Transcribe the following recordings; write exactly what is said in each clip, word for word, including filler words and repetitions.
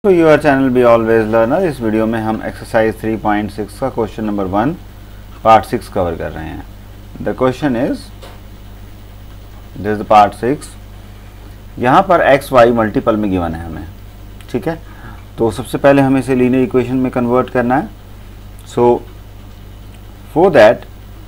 तो your channel be always learner. इस वीडियो में हम एक्सरसाइज थ्री पॉइंट सिक्स का question number one part six cover कर रहे हैं। The question is this part six. यहाँ पर एक्स वाई मल्टीपल में गिवन है हमें, ठीक है। तो सबसे पहले हमें इसे लीनियर इक्वेशन में कन्वर्ट करना है। सो फॉर दैट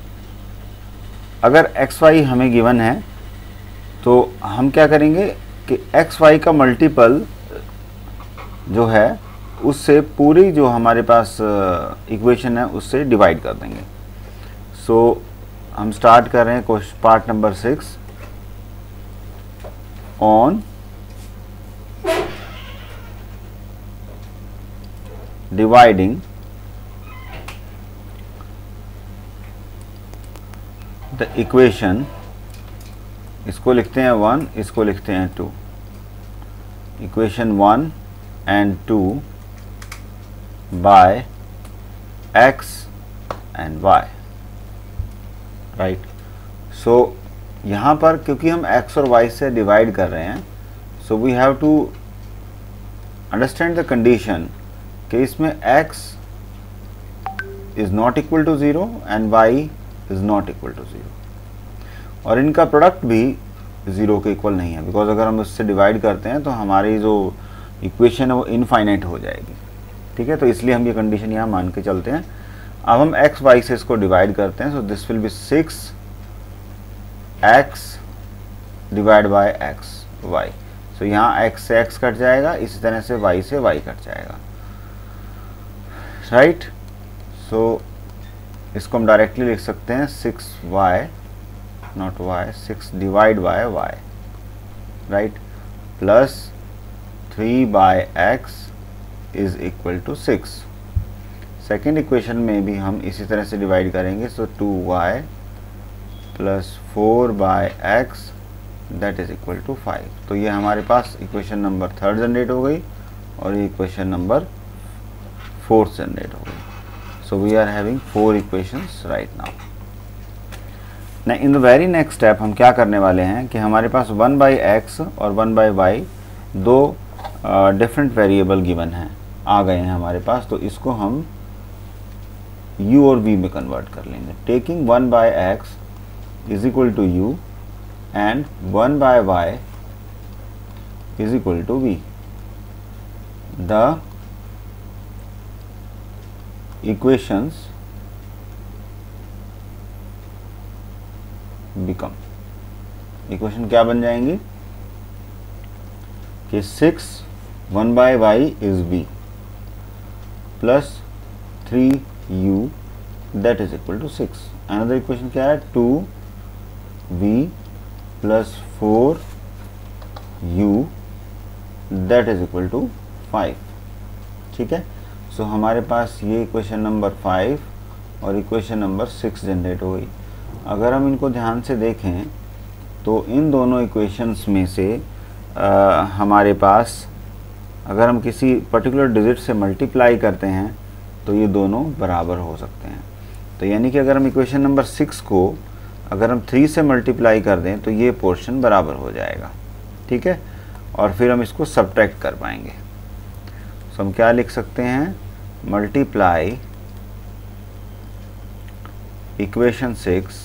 अगर एक्स वाई हमें गिवन है तो हम क्या करेंगे कि एक्स वाई का मल्टीपल जो है उससे पूरी जो हमारे पास इक्वेशन है उससे डिवाइड कर देंगे। सो so, हम स्टार्ट कर रहे हैं question part number six on dividing the equation. इसको लिखते हैं वन, इसको लिखते हैं two. Equation one and two by x and y, right? so यहाँ पर क्योंकि हम x और y से डिवाइड कर रहे हैं, so we have to understand the condition कि इसमें x is not equal to zero and y is not equal to zero, और इनका प्रोडक्ट भी ज़ीरो के इक्वल नहीं है, बिकॉज अगर हम उससे डिवाइड करते हैं तो हमारी जो इक्वेशन है वो इनफाइनाइट हो जाएगी, ठीक है। तो इसलिए हम ये कंडीशन यहाँ मान के चलते हैं। अब हम एक्स वाई से इसको डिवाइड करते हैं। So this will be six X divide by X Y. So यहाँ एक्स से एक्स कट जाएगा, इसी तरह से वाई से वाई कट जाएगा, राइट। सो इसको हम डायरेक्टली लिख सकते हैं six Y not Y six divide by Y, right, plus three by X is equal to six. Second equation में भी हम इसी तरह से डिवाइड करेंगे। So two Y plus four by x that is equal to five. तो ये हमारे पास इक्वेशन नंबर थर्ड जनरेट हो गई और ये इक्वेशन नंबर फोर्थ जनरेट हो गई। So we are having four equations right now. ना in the very next step हम क्या करने वाले हैं कि हमारे पास वन बाई एक्स और वन बाई वाई दो डिफरेंट वेरिएबल गिवन हैं, आ गए हैं हमारे पास। तो इसको हम u और v में कन्वर्ट कर लेंगे। Taking one by X is equal to U and one by Y is equal to v। The equations become, equation क्या बन जाएंगी कि six one by Y is v plus three U that is equal to six. Another equation क्या है, two V plus four U that is equal to five, ठीक है। So so, हमारे पास ये इक्वेशन नंबर फाइव और equation number six generate हो गई। अगर हम इनको ध्यान से देखें तो इन दोनों इक्वेशंस में से आ, हमारे पास अगर हम किसी पर्टिकुलर डिजिट से मल्टीप्लाई करते हैं तो ये दोनों बराबर हो सकते हैं। तो यानी कि अगर हम इक्वेशन नंबर सिक्स को अगर हम थ्री से मल्टीप्लाई कर दें तो ये पोर्शन बराबर हो जाएगा, ठीक है, और फिर हम इसको सब्ट्रैक्ट कर पाएंगे। तो हम क्या लिख सकते हैं, multiply equation six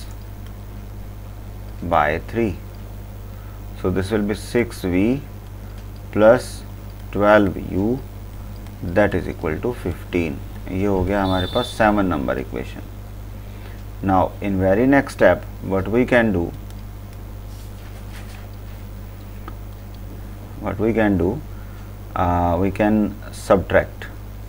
by three. So this will be six V plus twelve U that is equal to fifteen. ये हो गया हमारे पास seven number equation. Now in very next step what we can do what we can do we can subtract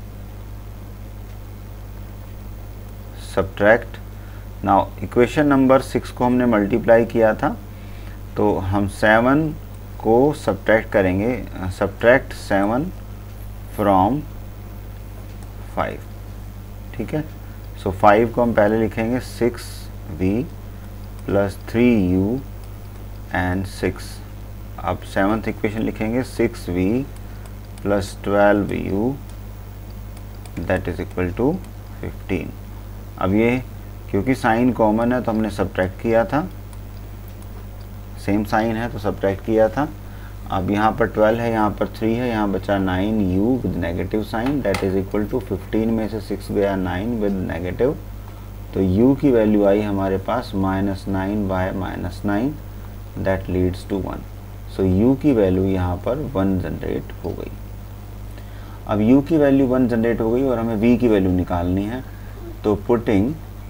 subtract now equation number six को हमने multiply किया था, तो हम सेवन को सब्ट्रैक्ट करेंगे, सब्ट्रैक्ट सेवन फ्रॉम फाइव, ठीक है। सो फाइव को हम पहले लिखेंगे six V plus three U and six. अब सेवन्थ इक्वेशन लिखेंगे six V plus twelve U that is equal to fifteen. अब ये क्योंकि साइन कॉमन है तो हमने सब्ट्रैक्ट किया था, सेम साइन है तो सब्ट्रैक्ट किया था। अब यहाँ पर ट्वेल्व है, यहाँ पर थ्री है, यहाँ बचा nine U with negative sign, that is equal to fifteen में से सिक्स गया नाइन विद नेगेटिव, तो u की वैल्यू आई हमारे पास minus nine by minus nine, that leads to one. So u की वैल्यू यहाँ पर वन जनरेट हो गई। अब u की वैल्यू वन जनरेट हो गई और हमें v की वैल्यू निकालनी है, तो putting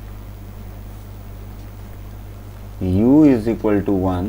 u is equal to one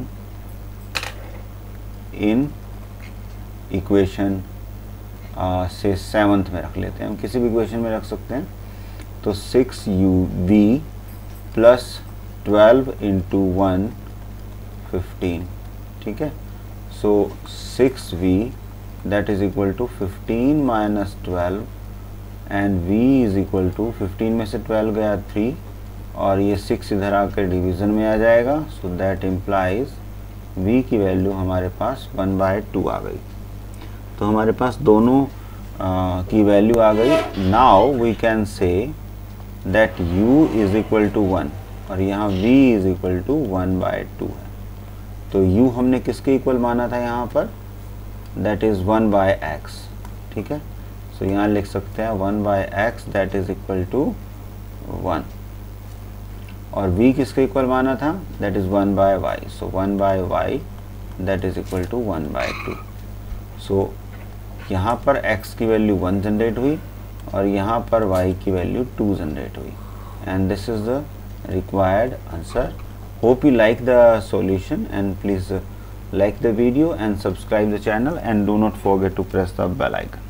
in equation से सेवंथ में रख लेते हैं, हम किसी भी इक्वेशन में रख सकते हैं। तो six u v plus twelve into one fifteen, ठीक है। So six v that is equal to fifteen minus twelve and v is equal to fifteen में से ट्वेल्व गया थ्री और ये सिक्स इधर आकर डिवीज़न में आ जाएगा। सो दैट इम्प्लाइज v की वैल्यू हमारे पास वन बाय टू आ गई। तो हमारे पास दोनों आ, की वैल्यू आ गई। Now we can say that u is equal to one और यहाँ v is equal to one by two है। तो u हमने किसके इक्वल माना था यहाँ पर, that is one by x, ठीक है। सो so, यहाँ लिख सकते हैं one by x that is equal to one, और v किसके इक्वल माना था, that is one by y. सो one by y that is equal to one by two. सो यहाँ पर x की वैल्यू वन जनरेट हुई और यहाँ पर y की वैल्यू टू जनरेट हुई, and this is the required answer. Hope you like the solution and please like the video and subscribe the channel and do not forget to press the bell icon.